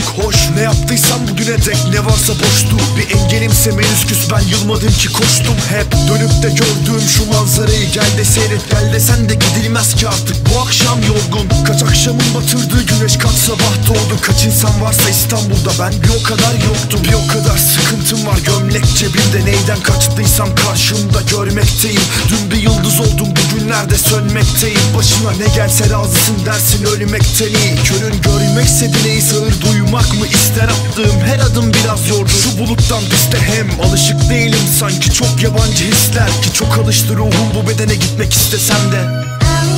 hoş. Ne yaptıysam bugüne dek ne varsa boştu. Bir engelimse menüsküs, ben yılmadım ki koştum. Hep dönüp de gördüğüm şu manzarayı, gel de seyret, gel de sen de, gidilmez ki artık bu akşam yorgun. Kaç akşamın batırdığı güneş, kaç sabah doğdu. Kaç insan varsa İstanbul'da, ben bir o kadar yoktum. Bir o kadar sıkıntım var gömlek cebimde. Neyden kaçtıysam karşımda görmekteyim. Dün bir yıldız oldum, bugünlerde sönmekteyim. Başına ne gelse razısın dersin, ölmekten iyi. Körün görmekse dileği, sağır duymak mı ister? Attığım her adım biraz yordu. Şu buluttan piste hem alışık değilim sanki, çok yabancı hisler ki çok alıştı ruhum bu bedene, gitmek istesem de.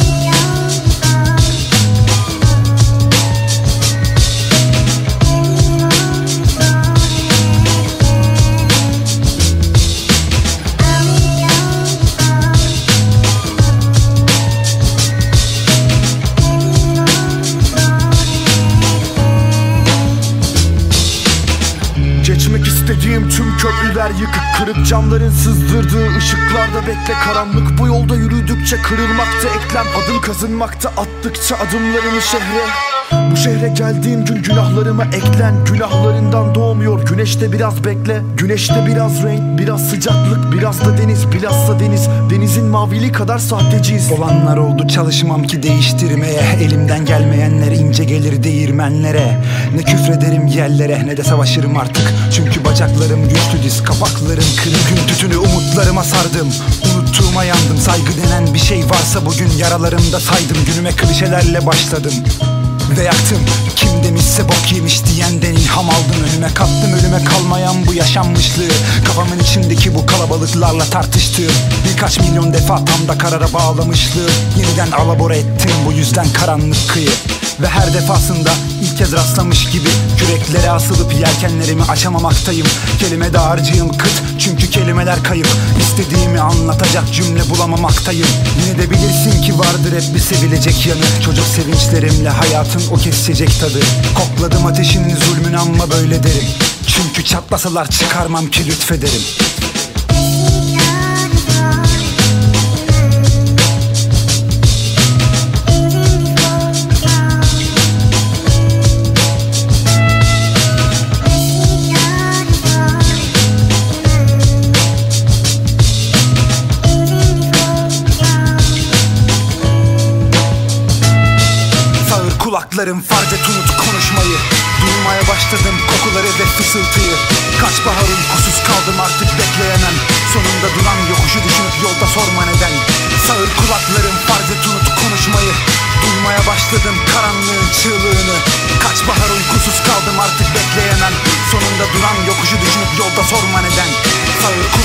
Geçmek istediğim tüm köprüler yıkık, kırık camların sızdırdığı ışıklarda bekle. Karanlık bu yolda yürüdükçe kırılmakta eklem, adım kazınmakta attıkça adımlarını şehre. Bu şehre geldiğim gün günahlarıma eklen. Günahlarından doğmuyor güneşte, biraz bekle. Güneşte biraz renk, biraz sıcaklık, biraz da deniz, bilhassa deniz. Denizin maviliği kadar sahteciyiz. Olanlar oldu, çalışmam ki değiştirmeye. Elimden gelmeyenler ince gelir değirmenlere. Ne küfrederim yerlere, ne de savaşırım artık. Çünkü bacaklarım güçlü, diz kapaklarım kırık. Gün tütünü umutlarıma sardım, unuttuğuma yandım. Saygı denen bir şey varsa bugün yaralarımda saydım. Günüme klişelerle başladım ve yaktım. Kim demişse bok yemiş diyenden ilham aldım. Önüme kattım ölüme kalmayan bu yaşanmışlığı. Kafamın içindeki bu kalabalıklarla tartıştığım birkaç milyon defa tam da karara bağlamışlığı. Yeniden alabora ettim bu yüzden karanlık kıyı. Ve her defasında ilk kez rastlamış gibi küreklere asılıp yelkenlerimi açamamaktayım. Kelime dağarcığım kıt çünkü kelimeler kayıp. İstediğimi anlatacak cümle bulamamaktayım. Yine de bilirsin ki vardır hep bir sevilecek yanı. Çocuk sevinçlerimle hayatın o kesecek tadı. Kokladım ateşinin zulmünü ama böyle derim. Çünkü çatlasalar çıkarmam ki lütfederim. Kulaklarım farz et unut konuşmayı. Duymaya başladım kokuları ve fısıltıyı. Kaç bahar uykusuz kaldım artık bekleyemem. Sonunda duran yokuşu düşünüp yolda sorma neden. Sağır kulaklarım farz et unut konuşmayı. Duymaya başladım karanlığın çığlığını. Kaç bahar uykusuz kaldım artık bekleyemem. Sonunda duran yokuşu düşünüp yolda sorma neden. Sağır